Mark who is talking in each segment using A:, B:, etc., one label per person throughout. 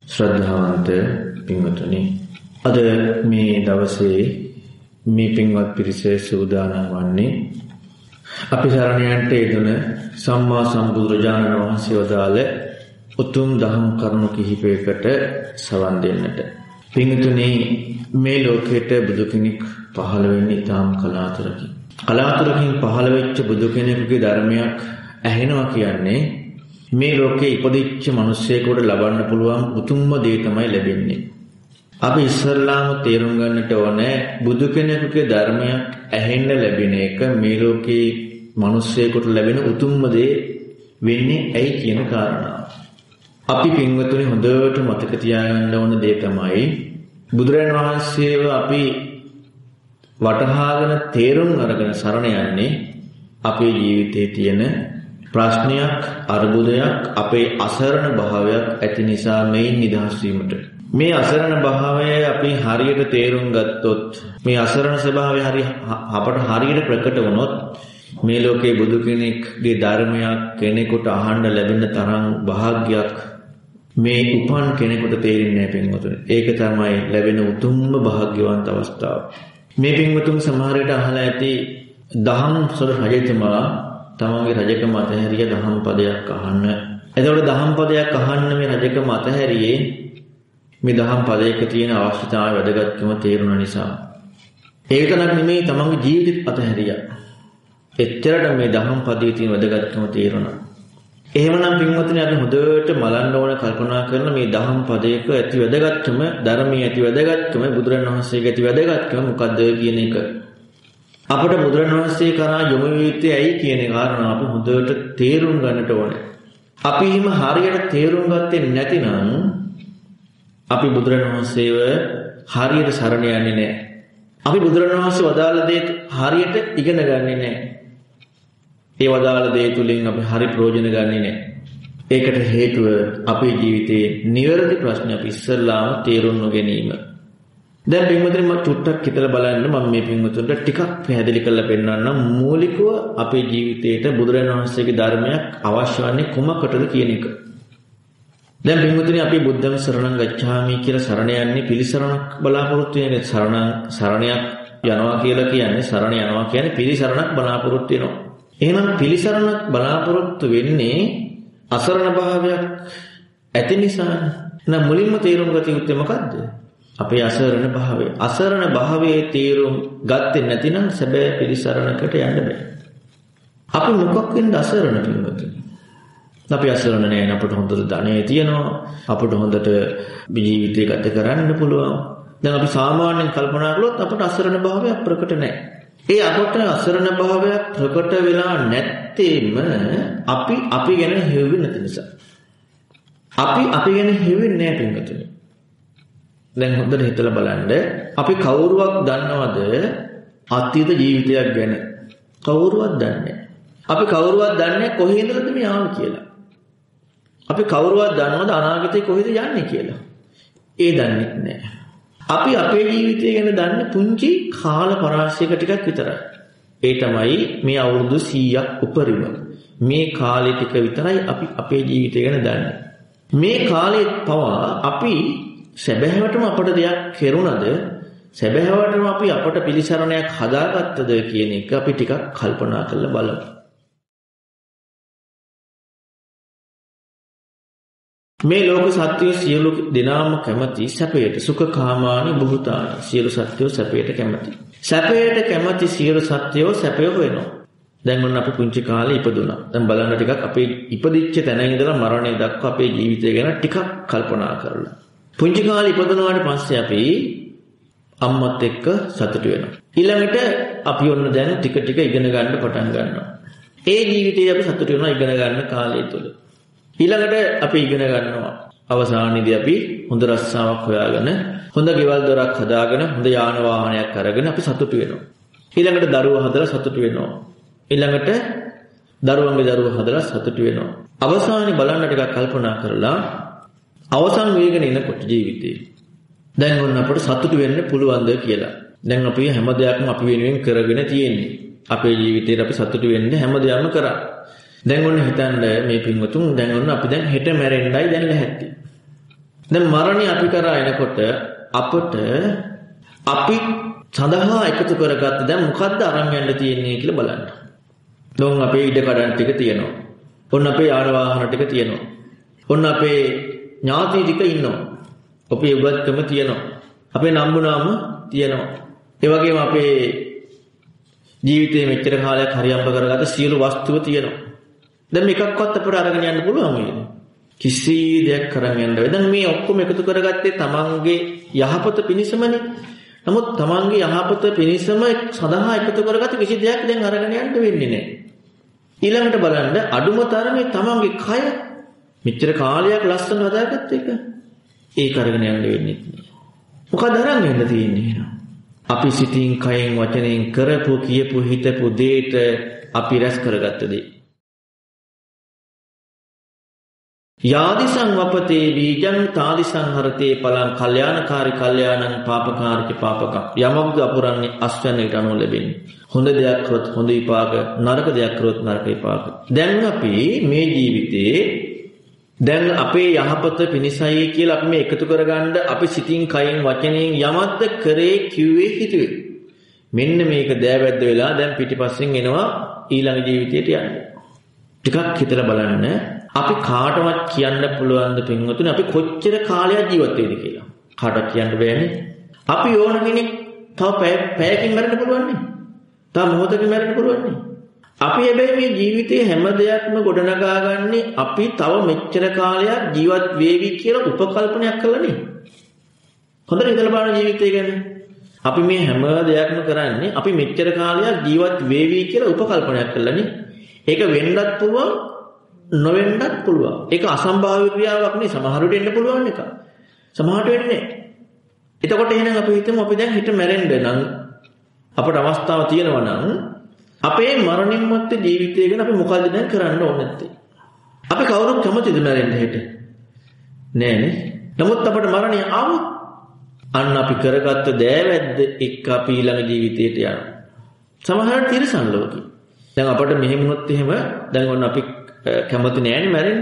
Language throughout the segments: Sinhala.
A: ශ්‍රද්ධාවන්ත පින්වතුනි, අද මේ දවසේ මේ පින්වත් පිරිස සූදානම් වන්නේ අපි සරණ යන්නට යෙදුන සම්මා සම්බුදුරජාණන් වහන්සේ වදාළ උතුම් දහම් කරුණු කිහිපයකට සවන් දෙන්නට. පින්වතුනි, මේ ලෝකයට බුදු කෙනෙක් පහළ වෙන්නේ ඊටාම් කලාතුරකින්. කලාතුරකින් පහළ වෙච්ච බුදු කෙනෙකුගේ ධර්මයක් ඇහෙනවා කියන්නේ මේ ලෝකේ ඉපදිච්ච මිනිස්සෙකුට ලබන්න පුළුවන් උතුම්ම දේ තමයි ලැබෙන්නේ. අපි ඉස්සල්ලාම තේරුම් ගන්නට ඕනේ බුදු කෙනෙකුගේ ධර්මයක් ඇහෙන්න ලැබෙන එක මේ ලෝකේ මිනිස්සෙකුට ලැබෙන උතුම්ම දේ වෙන්නේ ඇයි කියන කාරණාව. අපි පින්වතුනි හොඳට මතක තියාගන්න ඕන දේ තමයි බුදුරජාණන් වහන්සේව අපි වටහාගෙන තේරුම් අරගෙන සරණ යන්නේ අපේ ජීවිතයේ තියෙන ප්‍රශ්නයක්, අර්බුදයක්, අපේ අසරණ භාවයක් ඇති නිසා මේන් නිදහස් වීමට. මේ අසරණ භාවය අපි හරියට තේරුම් ගත්තොත්, මේ අසරණ ස්වභාවය අපට හරියට ප්‍රකට වුණොත් මේ ලෝකේ බුදු කෙනෙක්ගේ ධර්මයක් කෙනෙකුට අහන්න ලැබෙන තරම් වාග්යක් මේ උපන් කෙනෙකුට තේරෙන්නේ නැහැ පින්වතුනි. ඒක තමයි ලැබෙන උතුම්ම වාග්යවන්ත අවස්ථාව. මේ පින්වතුන් සමහර විට අහලා ඇති දහම් සොර රජතුමා තමන්ගේ රජකම අතහැරිය දහම් පදයක් අහන්න. එතකොට දහම් පදයක් අහන්න මේ රජකම අතහැරියේ මේ දහම් පදයක තියෙන අවශ්‍යතාවය වැදගත්කම තේරුණ නිසා. ඒක නක් නෙමෙයි, තමන්ගේ ජීවිතෙත් අතහැරියා. එච්චරට මේ දහම් පදයේ තියෙන වැදගත්කම තේරුණා. එහෙමනම් පින්වතුනි, අපි හොඳට බලන්න ඕන, කල්පනා කරන මේ දහම් පදයක ඇති වැදගත්කම, ධර්මයේ ඇති වැදගත්කම, බුදුරජාණන් වහන්සේගේ ඇති වැදගත්කම මොකද්ද කියන එක. අපට බුදුරජාණන් වහන්සේ කරා යොමු වෙන්නේ ඇයි කියන කාරණාව අපි හොඳට තේරුම් ගන්නට ඕනේ. අපි හිම හරියට තේරුම් ගත්තේ නැතිනම් අපි බුදුරජාණන් වහන්සේව හරියට සරණ යන්නේ නැහැ. අපි බුදුරජාණන් වහන්සේ වදාළ දේ හරියට ඉගෙන ගන්නේ නැහැ. ඒ වදාළ දේ තුලින් අපි හරි ප්‍රයෝජන ගන්නේ නැහැ. ඒකට හේතුව අපේ ජීවිතයේ නිවැරදි ප්‍රශ්න අපි ඉස්සල්ලාම තේරුම් නොගැනීම. දැන් පින්වතුනි, මම චුට්ටක් හිතලා බලන්න. මම මේ පින්වතුන්ට ටිකක් පැහැදිලි කරලා පෙන්නන්නම් මූලිකව අපේ ජීවිතේට බුදුරජාණන් වහන්සේගේ ධර්මයක් අවශ්‍ය වන්නේ කොමකටද කියන එක. දැන් පින්වතුනි, අපි බුද්ධං සරණං ගච්ඡාමි කියලා සරණ යන්නේ පිළිසරණක් බලාපොරොත්තු වෙන සරණයක් යනවා කියලා කියන්නේ, සරණ යනවා කියන්නේ පිළිසරණක් බලාපොරොත්තු වෙනවා. එහෙනම් පිළිසරණක් බලාපොරොත්තු වෙන්නේ අසරණ භාවයක් ඇති නිසා. නම් මුලින්ම තේරුම් ගත යුත්තේ මොකද්ද? අපේ අසරණ භාවය. අසරණ භාවයේ තේරුම් ගත්තේ නැතිනම් සැබෑ පිළිසරණකට යන්න බෑ. අපි මොකක් වෙන්ද අසරණ පින්වතුනි? අපි අසරණ නෑ. අපට හොඳට ධනෙ තියෙනවා. අපට හොඳට ජීවිතය ගත කරන්න පුළුවන්. දැන් අපි සාමාන්‍යයෙන් කල්පනා කළොත් අපට අසරණ භාවයක් ප්‍රකට නෑ. ඒ අපට අසරණ භාවයක් ප්‍රකට වෙලා නැත්තේම අපි ගැන හෙව්වෙ නැති නිසා. අපි ගැන හෙව්වෙන්නේ නෑ පින්වතුනි. දැන් හොඳට හිතලා බලන්න, අපි කවුරුවක් දන්නවද අතීත ජීවිතයක් ගැන? කවුරුවත් දන්නේ නැහැ. අපි කවුරුවත් දන්නේ කොහේ ඉඳලාද මේ ආවේ කියලා. අපි කවුරුවත් දන්නවද අනාගතේ කොහෙද යන්නේ කියලා? ඒ දන්නේ නැහැ. අපි අපේ ජීවිතය ගැන දන්නේ පුංචි කාල පරාසයක ටිකක් විතරයි. ඒ තමයි මේ අවුරුදු 100ක් උපරිම. මේ කාලේ ටික විතරයි අපි අපේ ජීවිතය ගැන දන්නේ. මේ කාලේ පවා අපි සැබෑවටම අපට දෙයක් කෙරුණද, සැබෑවටම අපි අපට පිළිසරණයක් හදාගත්තද කියන එක අපි ටිකක් කල්පනා කරලා බලමු. මේ ලෝක සත්‍යය සියලු දෙනාම කැමති සැපයට, සුඛකාමානි බුතානි. සියලු සත්‍යෝ සැපයට කැමති. සැපයට කැමති සියලු සත්‍යෝ සැපය හොයනවා. දැන් මොන අපි පුංචි කාලේ ඉපදුණා. දැන් බලන්න ටිකක් අපේ ඉපදිච්ච තැන ඉඳලා මරණය දක්වා අපේ ජීවිතය ගැන ටිකක් කල්පනා කරලා. පුංචි කාලේ ඉපදුනාට පස්සේ අපි අම්මත් එක්ක සතුටු වෙනවා. ඊළඟට අපි ඔන්න දැන් ටික ටික ඉගෙන ගන්න පටන් ගන්නවා. ඒ ජීවිතේ අපි සතුටු වෙනවා ඉගෙන ගන්න කාලය තුල. ඊළඟට අපි ඉගෙන ගන්නවා. අවසානයේදී අපි හොඳ රස්සාවක් හොයාගෙන, හොඳ ගෙවල් දොරක් හදාගෙන, හොඳ යාන වාහනයක් අරගෙන අපි සතුටු වෙනවා. ඊළඟට දරුවෝ හදලා සතුටු වෙනවා. ඊළඟට දරුවන්ගේ දරුවෝ හදලා සතුටු වෙනවා. අවසානයේ බලන්න ටිකක් කල්පනා කරලා අවසන් වේගන එනකොට ජීවිතේ දැන් ඔන්න අපට සතුටු වෙන්න පුළුවන්ද කියලා. දැන් අපි හැම දෙයක්ම අපි වෙනුවෙන් කරගෙන තියෙන්නේ. අපේ ජීවිතේට අපි සතුටු වෙන්න හැම දෙයක්ම කරා. දැන් ඔන්න හිතන්න මේ පින්වතුන්, දැන් ඔන්න අපි දැන් හෙට මැරෙන්නයි දැන් ලැහැත්ති. දැන් මරණය අපි කරා එනකොට අපට අපි සඳහා එකතු කරගත්ත දැන් මොකද්ද අරන් යන්න තියෙන්නේ කියලා බලන්න. දැන් අපේ ඉඩ කඩන් ටික තියෙනවා. ඔන්න අපේ යාන වාහන ටික තියෙනවා. ඔන්න අපේ ඥාති ටික ඉන්නවා. අපේ උගත්කම තියෙනවා. අපේ නම්බුනාම තියෙනවා. ඒ වගේම අපේ ජීවිතේ මෙච්චර කාලයක් හරියම්බ කරගත්ත සියලු වස්තුව තියෙනවා. දැන් මේකක්වත් අපිට අරගෙන යන්න පුළුවන් වේද? කිසි දෙයක් කරන් යන්න බැහැ. දැන් මේ ඔක්කොම එකතු කරගත්තේ තමන්ගේ යහපත පිණිසමනේ. නමුත් තමන්ගේ යහපත පිණිසම සදා එකතු කරගත්ත කිසි දෙයක් දැන් අරගෙන යන්න වෙන්නේ නැහැ. ඊළඟට බලන්න අඩුම තරමේ තමන්ගේ කය මෙච්චර කාලයක් ලස්සන හදාගත්ත එක ඒක අරගෙන යන්න වෙන්නේ නැහැ. මොකද අරන් යන්න තියෙන්නේ එහෙනම්? අපි සිතින් කයෙන් වචනෙන් කරපු කියපු හිතපු දෙයට අපි රැස් කරගත්ත දේ. යාදිසං වපතේ බීජං තාදිසං හරතේ පලං කල්යාණකාරී කල්යාණං පාපකාරී පාපකම්. යමක්ද අපුරන්නේ අස්වැන්නට අනුව ලැබෙන්නේ. හොඳ දෙයක් කරොත් හොඳ විපාක, නරක දෙයක් කරොත් නරක විපාක. දැන් අපි මේ ජීවිතේ දැන් අපේ යහපත පිණිසයි කියලා අපි මේ එකතු කරගන්න අපි සිතින් කයින් වචනෙන් යමක්ද කරේ කිව්වේ හිතුවේ. මෙන්න මේක දෑවැද්ද වෙලා දැන් පිටිපස්සෙන් එනවා ඊළඟ ජීවිතයට යන්න. ටිකක් හිතලා බලන්න අපි කාටවත් කියන්න පුළුවන්ද පින්වතුනි අපි කොච්චර කාලයක් ජීවත් වෙයිද කියලා. කාටවත් කියන්න බෑනේ. අපි ඕන කෙනෙක් තව පැයකින් මැරෙන්න පුළුවන් නේ. තව මොහොතකින් මැරෙන්න පුළුවන් නේ. අපි හැබැයි මේ ජීවිතේ හැම දෙයක්ම ගොඩනගා ගන්නේ අපි තව මෙච්චර කාලයක් ජීවත් වේවි කියලා උපකල්පනයක් කරලා නේ. හොඳට හිතලා බලන්න ජීවිතය ගැන. අපි මේ හැම දෙයක්ම කරන්නේ අපි මෙච්චර කාලයක් ජීවත් වේවි කියලා උපකල්පනයක් කරලා නේ. ඒක වෙන්නත් පුළුවන් නොවෙන්නත් පුළුවන්. ඒක අසම්භාව්‍ය ක්‍රියාවක් නේ. සමහරවිට එන්න පුළුවන් එක. සමහරට වෙන්නේ නැහැ. එතකොට එහෙනම් අපි හිතමු අපි දැන් හිත මැරෙන්න නම් අපට අවස්ථාවක් තියෙනවා නම් අපේ මරණින් මත්තේ ජීවිතය ගැන අපි මොකද දැන් කරන්න ඕනේ නැත්තේ? අපි කවුරුත් කැමතිද මැරෙන්න හෙට? නෑනේ. නමුත් අපට මරණය ආවොත් අන්න අපි කරගත්ත දෑවැද්ද එක්ක අපි ඊළඟ ජීවිතයට යනවා. සමහර තිරසන් ලෝකේ. දැන් අපට මෙහෙම වුණොත් එහෙම දැන් ඔන්න අපි කැමති නෑනේ මැරෙන්න.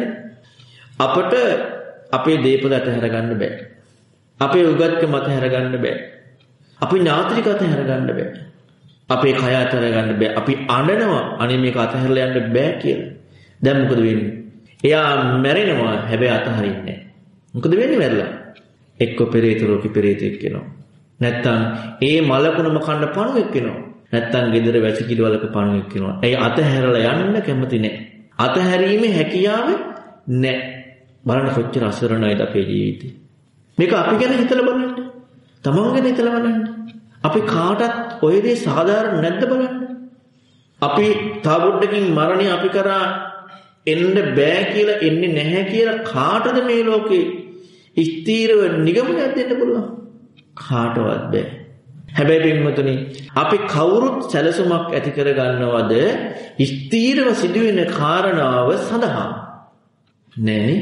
A: අපට අපේ දේපල අතහැර ගන්න බෑ. අපේ උගත්කම අතහැර ගන්න බෑ. අපි ඥාතික අතහැර ගන්න බෑ. අපේ කය අතහැර ගන්න බෑ. අපි අඬනවා අනේ මේක අතහැරලා යන්න බෑ කියලා. දැන් මොකද වෙන්නේ? එයා මැරෙනවා හැබැයි අතහරින්නේ නෑ. මොකද වෙන්නේ මැරලා? එක්ක පෙරේත රෝගී පෙරේතෙක් වෙනවා. නැත්තම් ඒ මලකුණම කන්න පණුවෙක් වෙනවා. නැත්තම් ගෙදර වැසිකිලි වලක පණුවෙක් වෙනවා. ඒ අතහැරලා යන්න කැමති නෑ. අතහැරීමේ හැකියාව නෑ. බලන්න කොච්චර අසරණයිද අපේ ජීවිතේ. මේක අපි ගැන හිතලා බලන්න. තමන් ගැන හිතලා බලන්න. අපි කාටත් ඔය දේ සාධාරණ නැද්ද බලන්න. අපි තාවුඩකින් මරණය අපි කරා එන්න බෑ කියලා එන්නේ නැහැ කියලා කාටද මේ ලෝකේ ස්ථීරව නිගමනයක් දෙන්න පුළුවන්? කාටවත් බෑ. හැබැයි පින්වතුනි අපි කවුරුත් සැලසුමක් ඇති කර ගන්නවද ස්ථීරව සිදුවෙන කාරණාව සඳහා? නෑනේ.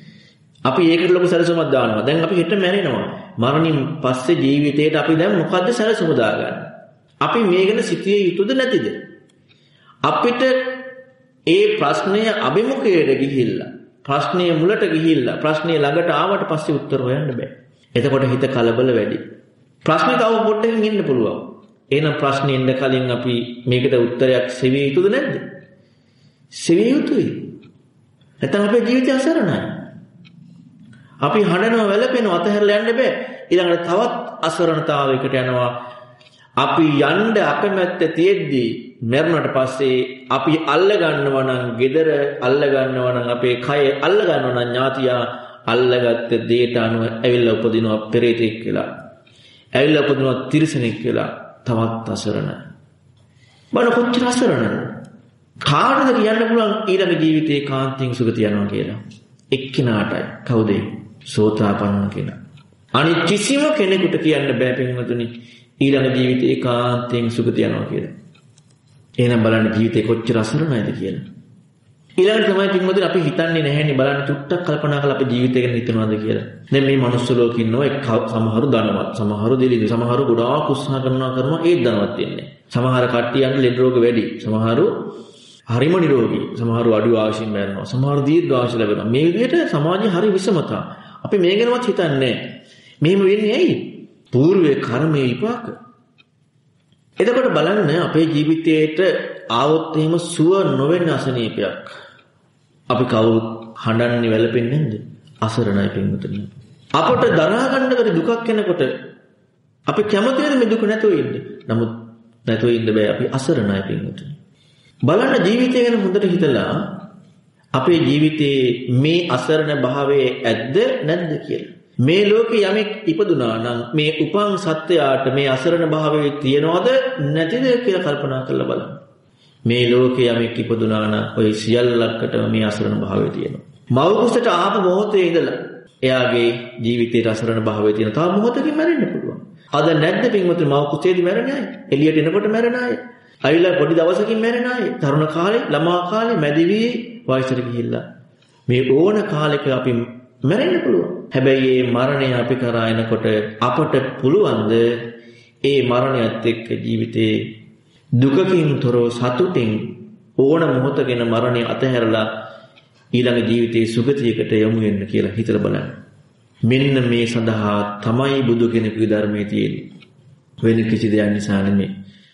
A: අපි ඒකට ලොකු සැලසුමක් දානවා. දැන් අපි හෙට මැරෙනවා. මරණින් පස්සේ ජීවිතේට අපි දැන් මොකද්ද සැලසුම දාගන්නේ? අපි මේ ගැන සිටිය යුතුද නැතිද? අපිට ඒ ප්‍රශ්නය අභිමුඛයට ගිහිල්ලා ප්‍රශ්නය මුලට ගිහිල්ලා ප්‍රශ්නය ළඟට ආවට පස්සේ උත්තර හොයන්න බෑ. එතකොට හිත කලබල වැඩි. ප්‍රශ්නේ තව පොඩ්ඩකින් ඉන්න පුළුවන්. එහෙනම් ප්‍රශ්නේ එන්න කලින් අපි මේකට උත්තරයක් සෙවිය යුතුද නැද්ද? සෙවිය යුතුයි. නැත්නම් අපේ ජීවිතය අසරණයි. අපි හඬනවා වැළපෙනවා අතහැරලා යන්න බෑ. ඊළඟට තවත් අසරණතාවයකට යනවා. අපි යන්න අකමැත්ත තියෙද්දි මරණයට පස්සේ අපි අල්ල ගන්නවා නම් gedara අල්ල ගන්නවා නම් අපේ කය අල්ල ගන්නවා නම් ඥාතියා අල්ලගත්ත දේට අනුව ඇවිල්ලා උපදිනවා පෙරේතෙක් කියලා. ඇවිල්ලා උපදිනවා තිරිසනෙක් කියලා. තවත් අසරණ. බලන්න කොච්චර අසරණද? කාටද කියන්න පුළුවන් ඊළඟ ජීවිතේ කාන්තියෙන් සුගතිය යනවා කියලා? එක්කිනාටයි. කවුද? සෝතාපන්න කෙනා. අනිත් කිසිම කෙනෙකුට කියන්න බෑ පින්වතුනි ඊළඟ ජීවිතේ ඒකාන්තයෙන් සුගතිය යනවා කියලා. එහෙනම් බලන්න ජීවිතේ කොච්චර අසරණයිද කියලා. ඊළඟට තමයි පින්වතුනි අපි හිතන්නේ නැහැනේ බලන්න චුට්ටක් කල්පනා කරලා අපි ජීවිතය ගැන හිතනවාද කියලා. දැන් මේ මනුස්ස ලෝකේ ඉන්නවා සමහරු ධනවත්, සමහරු දෙලිදි, සමහරු ගොඩාක් උත්සාහ කරනවා ඒත් ධනවත් වෙන්නේ. සමහර කට්ටියන්ට ලෙඩ රෝග වැඩි. සමහරු හරිම නිරෝගී. සමහරු අඩු ආයුෂින් මැරෙනවා. සමහරු දීර්ඝ ආයුෂ ලැබෙනවා. මේ විදිහට සමාජයේ හරි විෂමතා. අපි මේ ගැනවත් හිතන්නේ නැහැ. මෙහෙම වෙන්නේ ඇයි? పూర్වයේ කර්මයේ විපාක. එතකොට බලන්න අපේ ජීවිතයේට ආවොත් එහෙම සුව නොවන අසනීපයක්. අපි කවුරුත් හඬන්නේ වැළපෙන්නේ නැද්ද? අසරණයි පින්වතුනි. අපට දරා ගන්න බැරි දුකක් එනකොට අපි කැමතිද මේ දුක නැතුව ඉන්න? නමුත් නැතුව ඉන්න බෑ. අපි අසරණයි පින්වතුනි. බලන්න ජීවිතය ගැන හොඳට හිතලා අපේ ජීවිතයේ මේ අසරණ භාවයේ ඇද්ද නැද්ද කියලා. මේ ලෝකේ යමෙක් ඉපදුනා නම් මේ උපන් සත්‍යයට මේ අසරණ භාවයේ තියනවද නැතිද කියලා කල්පනා කරලා බලන්න. මේ ලෝකේ යමෙක් ඉපදුනා නම් ඔය සියල්ලකටම මේ අසරණ භාවය තියෙනවා. මව කුසට ආපු මොහොතේ ඉඳලා එයාගේ ජීවිතේ අසරණ භාවය තියෙන. තව මොහොතකින් මැරෙන්න පුළුවන්. අද නැද්ද පින්වතුනි මව කුසේදී මැරෙන අය? එළියට එනකොට මැරෙන අය. අවිලා පොඩි දවසකින් මැරෙන අය. තරුණ කාලේ, ළමා කාලේ, මැදිවි වයසට ගිහිල්ලා මේ ඕන කාලෙක අපි මැරෙන්න පුළුවන්. හැබැයි මේ මරණය අපි කරා එනකොට අපට පුළුවන්ද ඒ මරණයත් එක්ක ජීවිතේ දුකකින් තොරව සතුටින් ඕන මොහොතකින් මරණය අතහැරලා ඊළඟ ජීවිතයේ සුගතියකට යමු වෙන්න කියලා හිතලා බලන්න. මෙන්න මේ සඳහා තමයි බුදු කෙනෙකුගේ ධර්මයේ තියෙන්නේ. වෙන කිසි දෙයක් නිසා නෙමෙයි.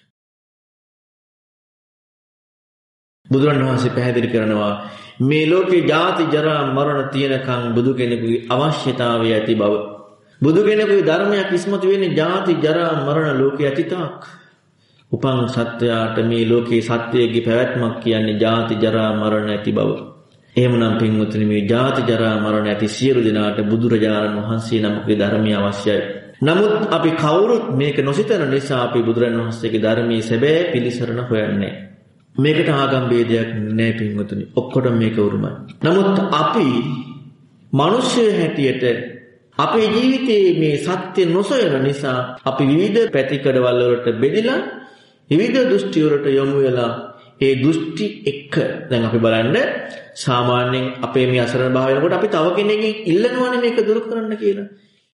A: බුදුරණවහන්සේ පැහැදිලි කරනවා මේ ලෝකේ ජාති ජරා මරණ තියෙනකන් බුදු කෙනෙකුගේ අවශ්‍යතාවය ඇති බව. බුදු කෙනෙකුගේ ධර්මයක් ඉස්මතු වෙන්නේ ජාති ජරා මරණ ලෝකයේ අතීතක්. උපන් සත්‍යයට මේ ලෝකේ සත්‍යයේ පැවැත්මක් කියන්නේ ජාති ජරා මරණ ඇති බව. එහෙමනම් පින්වතුනි මේ ජාති ජරා මරණ ඇති සියලු දෙනාට බුදුරජාණන් වහන්සේ නමකගේ ධර්මය අවශ්‍යයි. නමුත් අපි කවුරුත් මේක නොසිතන නිසා අපි බුදුරජාණන් වහන්සේගේ ධර්මයේ සැබෑ පිළිසරණ හොයන්නේ. මේකට ආගම් ભેදයක් නැහැ පින්වතුනි. ඔක්කොටම මේක උරුමයි. නමුත් අපි මිනිස්සු හැටියට අපේ ජීවිතයේ මේ සත්‍ය නොසොයන නිසා අපි විවිධ පැතිකඩවල වලට බෙදලා විවිධ දෘෂ්ටි වලට යොමු වෙලා ඒ දෘෂ්ටි එක දැන් අපි බලන්න සාමාන්‍යයෙන් අපේ මේ අසරණ භාවය වෙනකොට අපි තව කෙනෙක්ගෙන් ඉල්ලනවානේ මේක දුරු කරන්න කියලා.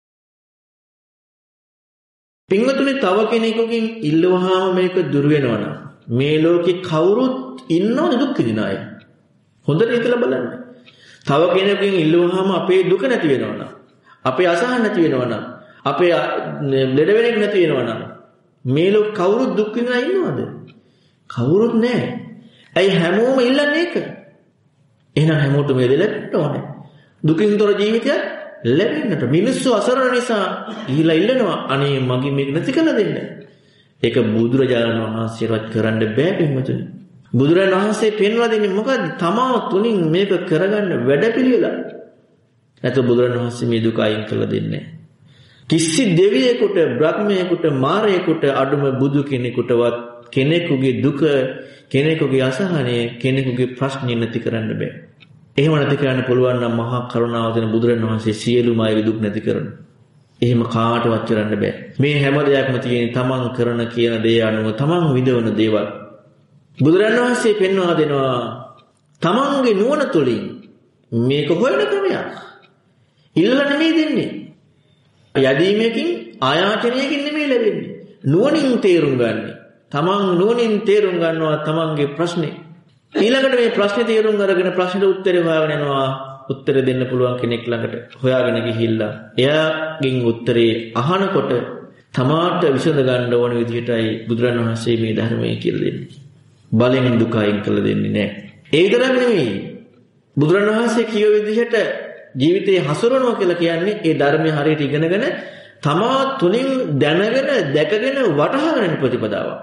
A: පින්වතුනි තව කෙනෙකුගෙන් ඉල්ලුවාම මේක දුරු වෙනවනම් මේ ලෝකේ කවුරුත් ඉන්නවද දුක් විඳින අය? හොඳට හිතලා බලන්න. තව කෙනෙකුගෙන් ඉල්ලුවාම අපේ දුක නැති වෙනවනම්, අපේ අසහන නැති වෙනවනම්, අපේ ලෙඩ වෙනෙක් නැති වෙනවනම් මේ ලෝක කවුරුත් දුක් විඳින අය ඉන්නවද? කවුරුත් නැහැ. ඇයි හැමෝම ඉල්ලන්නේ ඒක? එහෙනම් හැමෝටම මේ දෙලට ඕනේ. දුකින් තොර ජීවිතයක් ලැබෙන්නට. මිනිස්සු අසරණ නිසා ගිහිලා ඉල්ලනවා අනේ මගේ මේක නැති කරලා දෙන්න. ඒක බුදුරජාණන් වහන්සේවත් කරන්න බෑ පින්වතුනි. බුදුරජාණන් වහන්සේ පෙන්වලා දෙන්නේ මොකද්ද? තමා තුලින් මේක කරගන්න වැඩපිළිවෙල. නැත්නම් බුදුරජාණන් වහන්සේ මේ දුක අයින් කරලා දෙන්නේ නැහැ. කිසි දෙවියෙකුට, බ්‍රහ්මයෙකුට, මාරයෙකුට අඩුම බුදු කෙනෙකුටවත් කෙනෙකුගේ දුක, කෙනෙකුගේ අසහනය, කෙනෙකුගේ ප්‍රශ්න නැති කරන්න බෑ. එහෙම නැති කරන්න පුළුවන් නම් මහා කරුණාව දෙන බුදුරජාණන් වහන්සේ සියලුම අයගේ දුක් නැති කරනවා. එහෙම කාටවත් කරන්න බෑ. මේ හැම දෙයක්ම තියෙන්නේ තමන් කරන කියන දේ අනුව තමන් විඳවන දේවල්. බුදුරජාණන් වහන්සේ පෙන්වා දෙනවා තමන්ගේ නුවණ තුළින් මේක හොයන ක්‍රමයක්. ඉල්ලලා නෙමෙයි දෙන්නේ. යදීමකින් ආයාචනයකින් නෙමෙයි ලැබෙන්නේ. නුවණින් තේරුම් ගන්න. තමන් නුවණින් තේරුම් ගන්නවා තමන්ගේ ප්‍රශ්නේ. ඊළඟට මේ ප්‍රශ්නේ තේරුම් අරගෙන ප්‍රශ්නෙට උත්තරේ හොයාගෙන යනවා. උත්තර දෙන්න පුළුවන් කෙනෙක් ළඟට හොයාගෙන ගිහිල්ලා එයාගෙන් උත්තරේ අහනකොට තමාට විසඳ ගන්න ඕන විදිහටයි බුදුරජාණන් වහන්සේ මේ ධර්මයේ කියලා දෙන්නේ. බලෙන් දුක අයින් කළ දෙන්නේ නැහැ. ඒ විතරක් නෙමෙයි. බුදුරජාණන් වහන්සේ කියව විදිහට ජීවිතේ හසුරවනවා කියලා කියන්නේ ඒ ධර්මයේ හරියට ඉගෙනගෙන තමා තුලින් දැනගෙන දැකගෙන වටහාගෙන ප්‍රතිපදාවක්.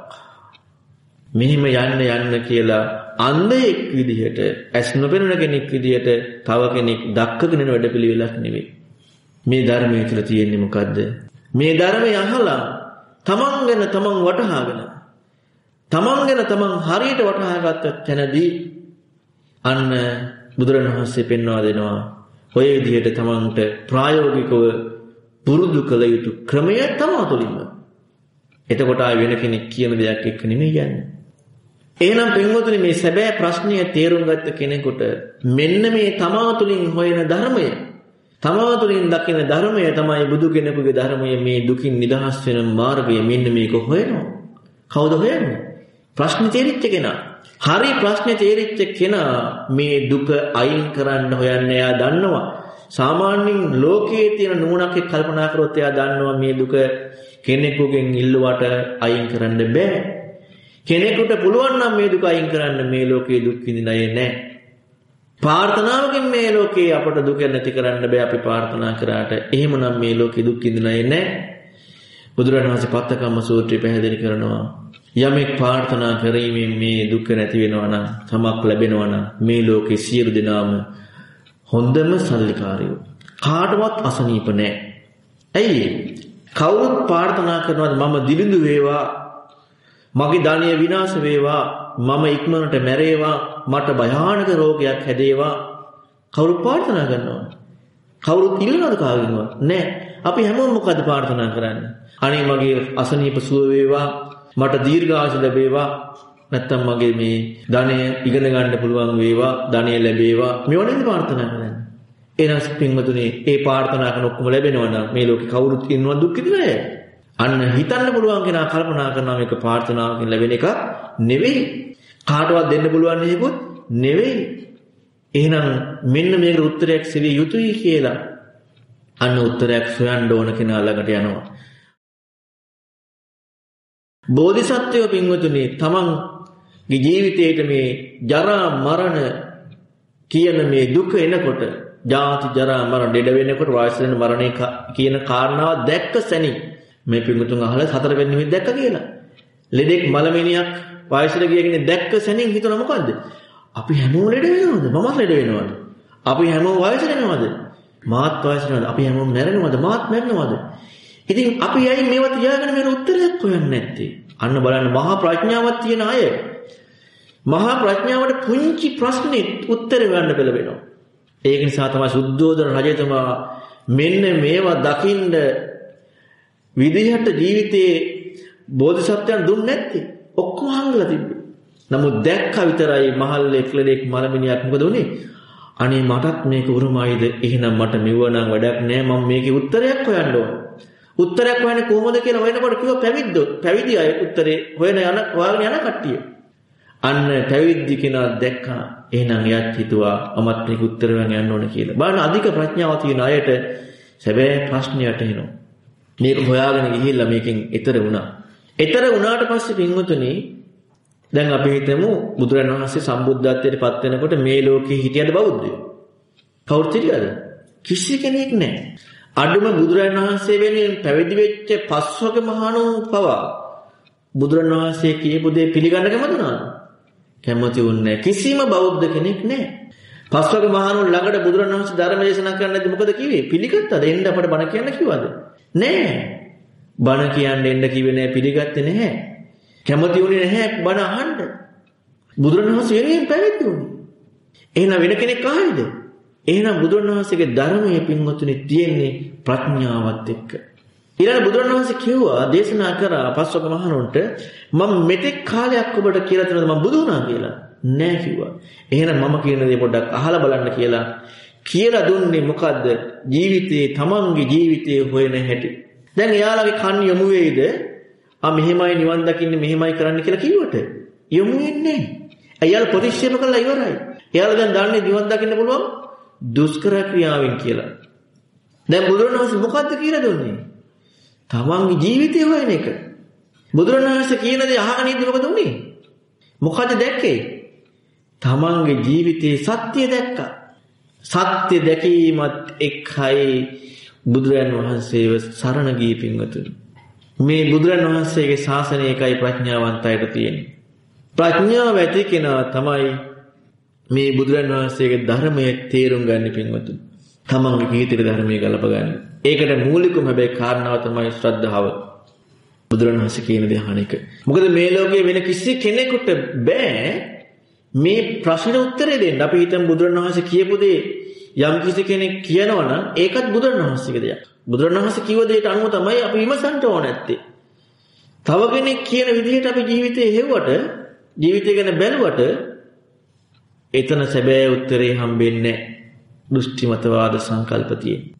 A: මෙහිම යන්න කියලා අන්ධයෙක් විදිහට ඇස් නොපෙනෙන කෙනෙක් විදිහට තව කෙනෙක් දක්කගෙන යන වැඩපිළිවෙලක් නෙවෙයි. මේ ධර්මයේ තුල තියෙන්නේ මොකද්ද? මේ ධර්මය අහලා තමන් ගැන තමන් වටහාගෙන තමන් ගැන තමන් හරියට වටහාගත්ත තැනදී අන්න බුදුරණවහන්සේ පෙන්වා දෙනවා ඔය විදිහට තමන්ට ප්‍රායෝගිකව පුරුදු කළ යුතු ක්‍රමය තමා තුළින්ම. එතකොට ආය වෙන කෙනෙක් කියන දෙයක් එක්ක නෙමෙයි යන්නේ. එහෙනම් පින්වතුනි මේ සැබෑ ප්‍රශ්නය තේරුම් ගත්ත කෙනෙකුට මෙන්න මේ තමා තුළින් හොයන ධර්මය, තමා තුළින් දකින ධර්මය තමයි බුදු කෙනෙකුගේ ධර්මය. මේ දුකින් නිදහස් වෙන මාර්ගය මෙන්න මේක හොයනවා. කවුද හොයන්නේ? ප්‍රශ්නේ තේරිච්ච කෙනා. හරි ප්‍රශ්නේ තේරිච්ච කෙනා මේ දුක අයින් කරන්න හොයන්නේ. එයා දන්නවා සාමාන්‍යයෙන් ලෝකයේ තියෙන නුවණක් එක්ක කල්පනා කරොත් එයා දන්නවා මේ දුක කෙනෙකුගෙන් ඉල්ලුවට අයින් කරන්න බෑ. කෙනෙකුට පුළුවන් නම් මේ දුක අයින් කරන්න මේ ලෝකයේ දුක් විඳින අය නැහැ. ප්‍රාර්ථනාවකින් මේ ලෝකේ අපට දුක නැති කරන්න බෑ අපි ප්‍රාර්ථනා කරාට. එහෙමනම් මේ ලෝකේ දුක් විඳින අය නැහැ. බුදුරණන් වහන්සේ පත්තකම්ම සූත්‍රය පැහැදිලි කරනවා. යමෙක් ප්‍රාර්ථනා කරීමෙන් මේ දුක නැති වෙනවා නම්, තමක් ලැබෙනවා නම් මේ ලෝකේ සියලු දෙනාම හොඳම සල්ලිකාරයෝ. කාටවත් අසනීප නැහැ. ඇයි? කවුරුත් ප්‍රාර්ථනා කරනවාද මම දිලිඳු වේවා, මගේ ධනය විනාශ වේවා, මම ඉක්මනට මැරේවා, මට භයානක රෝගයක් හැදේවා. කවුරුත් ප්‍රාර්ථනා කරනවා. කවුරුත් ඉල්ලනවද කාගෙන්වත්? නැහැ. අපි හැමෝම මොකද ප්‍රාර්ථනා කරන්නේ? අනේ මගේ අසනීප සුව වේවා, මට දීර්ඝායුෂ ලැබේවා, නැත්තම් මගේ මේ ධනය ඉගෙන ගන්න පුළුවන් වේවා, ධනය ලැබේවා. මේව නේද ප්‍රාර්ථනා කරන්නේ. එනස් පින්වතුනි, ඒ ප්‍රාර්ථනා කරන ඔක්කොම ලැබෙනවා නම් මේ ලෝකේ කවුරුත් ඉන්නව දුක් විඳින්නේ. අන්න හිතන්න පුළුවන් කෙනා කල්පනා කරනවා මේක ප්‍රාර්ථනාවකින් ලැබෙන එක නෙවෙයි. කාටවත් දෙන්න පුළුවන් නේකුත් නෙවෙයි. එහෙනම් මෙන්න මේකට උත්තරයක් සෙවිය යුතුයි කියලා අන්න උත්තරයක් සොයන්න ඕන කෙනා ළඟට යනවා. බෝධිසත්වයෝ පින්වතුනි තමන්ගේ ජීවිතයේ මේ ජරා මරණ කියන මේ දුක එනකොට, ජාති ජරා මරණ දෙඩ වෙනකොට, වයස වෙන මරණය කියන කාරණාව දැක්ක සැනින් මේ පින්වතුන් අහලා සතර වෙනි නිමිති දැක්ක කියලා. ලෙඩෙක් මලමිනියක් වයසට ගිය කෙනෙක් දැක්ක සැනින් හිතන මොකද්ද? අපි හැමෝම ලෙඩ වෙනවද? මමත් ලෙඩ වෙනවද? අපි හැමෝම වයසට යනවද? මාත් වයසට යනවද? අපි හැමෝම මැරෙනවද? මාත් මැරෙනවද? ඉතින් අපි ඇයි මේවා තියාගෙන මේකට උත්තරයක් හොයන්නේ නැත්තේ? අන්න බලන්න මහා ප්‍රඥාවක් තියෙන අය මහා ප්‍රඥාවට පුංචි ප්‍රශ්නෙත් උත්තර හොයන්න පෙළඹෙනවා. ඒක නිසා තමයි සුද්ධෝදන රජතුමා මෙන්න මේවා දකින්න විදිහට ජීවිතේ බෝධිසත්වයන් දුන්නේ නැත්තේ. ඔක්කොම හංගලා තිබ්බේ. නමුත් දැක්කා විතරයි මහල්ලේ ක්ලෙඩෙක් මලමිනියක් මොකද උනේ? අනේ මටත් මේක උරුමයිද? එහෙනම් මට මෙවනම් වැඩක් නෑ. මම මේකේ උත්තරයක් හොයන්න ඕන. උත්තරයක් හොයන්නේ කොහොමද කියලා හොයනකොට කිව්වා පැවිදි අය උත්තරේ හොයාගෙන යන කට්ටිය. අන්න පැවිදි කෙනා දැක්කා. එහෙනම් එයාත් හිතුවා මමත් මේක උත්තර හොයන් යන්න ඕන කියලා. බලන්න අධික ප්‍රඥාව තියෙන අයට සැබෑ ප්‍රශ්නයට එනවා. මේක හොයාගෙන ගිහිල්ලා මේකෙන් ඈතර වුණා. ඈතර වුණාට පස්සේ පින්වතුනි දැන් අපි හිතමු බුදුරණන් වහන්සේ සම්බුද්ධත්වයට පත් වෙනකොට මේ ලෝකේ හිටියද බෞද්ධයෝ? කවුරුත් හිටියද? කිසි කෙනෙක් නැහැ. අඩුම බුදුරණන් වහන්සේ වෙනුවෙන් පැවිදි වෙච්ච පස්වග මහණුන් පවා බුදුරණන් වහන්සේ කියපු දේ පිළිගන්න කැමති වුණාද? කැමති වුණේ නැහැ. කිසිම බෞද්ධ කෙනෙක් නැහැ. පස්වග මහණුන් ළඟට බුදුරණන් වහන්සේ ධර්ම දේශනා කරන්නදී මොකද කිව්වේ? පිළිගත්තද? එන්න අපට බණ කියන්න කිව්වද? නැහැ. බණ කියන්න එන්න කිව්වේ නැහැ, පිළිගත්තේ නැහැ. කැමති වුණේ නැහැ බණ අහන්න. බුදුරණන් වහන්සේ වෙනුවෙන් පැවිදි වුණේ. එහෙනම් වෙන කෙනෙක් ආවේද? එහෙනම් බුදුරණන් වහන්සේගේ ධර්මයේ පින්වතුනි තියෙන්නේ ප්‍රඥාවත් එක්ක. ඊළඟ බුදුරණන් වහන්සේ කිව්වා දේශනා කරා පස්වග මහණුන්ට මම මෙතෙක් කාලයක් ඔබට කියලා තියෙනවද මම බුදු වුණා කියලා? නෑ කිව්වා. එහෙනම් මම කියන දේ පොඩ්ඩක් අහලා බලන්න කියලා දුන්නේ මොකද්ද? ජීවිතේ තමන්ගේ ජීවිතේ හොයන හැටි. දැන් එයාලගේ කන් යොමු වෙයිද? මෙහෙමයි නිවන් දකින්නේ මෙහෙමයි කරන්න කියලා කිව්වට යොමු වෙන්නේ නැහැ. එයාලා ප්‍රතික්ෂේප කළා ඉවරයි. එයාලා දැන් දන්නේ නිවන් දකින්න පුළුවන් දුෂ්කර ක්‍රියාවෙන් කියලා. දැන් බුදුරණවහන්සේ මොකද්ද කියලා දුන්නේ? තමන්ගේ ජීවිතය හොයන එක. බුදුරණවහන්සේ කියන දේ අහගෙන ඉඳි මොකද උනේ? මොකද දැක්කේ? තමන්ගේ ජීවිතයේ සත්‍ය දැක්කා. සත්‍ය දැකීමත් එක්කයි බුදුරන් වහන්සේව සරණ ගිය පින්වතුනි. මේ බුදුරන් වහන්සේගේ ශාසනය එකයි ප්‍රඥාවන්තයට තියෙන්නේ. ප්‍රඥාව ඇති කෙනා තමයි මේ බුදුරන් වහන්සේගේ ධර්මයේ තේරුම් ගන්න පින්වතුනි. තමන්ගේ ජීවිතේ ධර්මයේ ගලප ගන්න. ඒකට මූලිකම හැබැයි කාරණාව තමයි ශ්‍රද්ධාව. බුදුරන් වහන්සේ කියන දේ අහන එක. මොකද මේ ලෝකයේ වෙන කිසි කෙනෙකුට බෑ මේ ප්‍රශ්නෙට උත්තරේ දෙන්න. අපි හිතමු බුදුරන් වහන්සේ කියපු දේ යම් කිසි කෙනෙක් කියනවා නම් ඒකත් බුදුරන් වහන්සේගේ දෙයක්. බුදුරන් වහන්සේ කිව්ව දෙයට අනුව තමයි අපි විමසන්න ඕන නැත්තේ. තව කෙනෙක් කියන විදිහට අපි ජීවිතේ හෙව්වට, ජීවිතය ගැන බැලුවට එතන සැබෑ උත්තරේ හම්බෙන්නේ නැහැ. දෘෂ්ටි මතවාද සංකල්ප තියෙන.